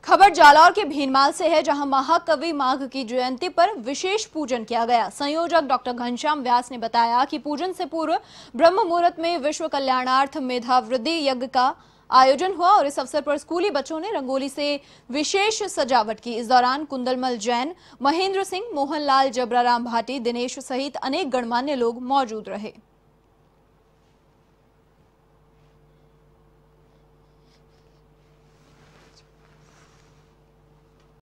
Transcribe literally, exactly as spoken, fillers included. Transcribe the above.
खबर जालौर के भीनमाल से है, जहां महाकवि माघ की जयंती पर विशेष पूजन किया गया। संयोजक डॉक्टर घनश्याम व्यास ने बताया कि पूजन से पूर्व ब्रह्म मुहूर्त में विश्व कल्याणार्थ मेधावृद्धि यज्ञ का आयोजन हुआ और इस अवसर पर स्कूली बच्चों ने रंगोली से विशेष सजावट की। इस दौरान कुंदलमल जैन, महेंद्र सिंह, मोहनलाल, जबराराम भाटी, दिनेश सहित अनेक गणमान्य लोग मौजूद रहे।